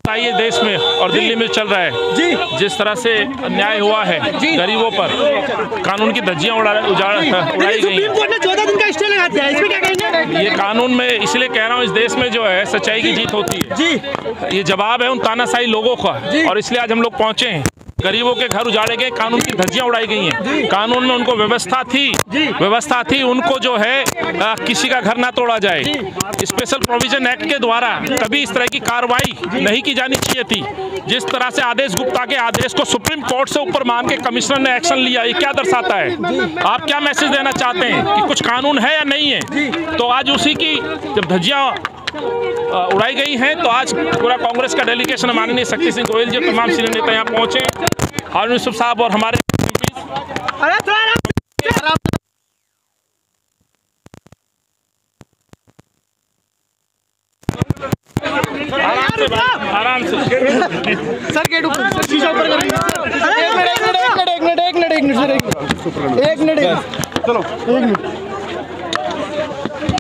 ये देश में और दिल्ली में चल रहा है जी, जिस तरह से अन्याय हुआ है गरीबों पर, कानून की धज्जियां उड़ाई गई। सुप्रीम कोर्ट ने 14 दिन का स्टे लगा दिया, इसमें क्या कहेंगे? ये कानून में इसलिए कह रहा हूँ, इस देश में जो है सच्चाई की जीत होती है जी। ये जवाब है उन तानाशाही लोगों का, और इसलिए आज हम लोग पहुंचे हैं। गरीबों के घर उजाड़े गए, कानून की धज्जियां उड़ाई गई हैं। कानून में उनको व्यवस्था थी उनको जो है किसी का घर ना तोड़ा जाए। स्पेशल प्रोविजन एक्ट के द्वारा कभी इस तरह की कार्रवाई नहीं की जानी चाहिए थी। जिस तरह से आदेश गुप्ता के आदेश को सुप्रीम कोर्ट से ऊपर मान के कमिश्नर ने एक्शन लिया, ये क्या दर्शाता है? आप क्या मैसेज देना चाहते हैं कि कुछ कानून है या नहीं है? तो आज उसी की जब धज्जियां उड़ाई गई हैं, तो आज पूरा कांग्रेस का डेलीगेशन माननीय शक्ति सिंह गोयल जी, तमाम सीनियर नेता यहाँ पहुंचे, हारून यूसुफ साहब और हमारे आराम से सर गेट ऊपर, शीशा ऊपर कर लीजिए। एक मिनट सर, एक मिनट चलो, एक मिनट।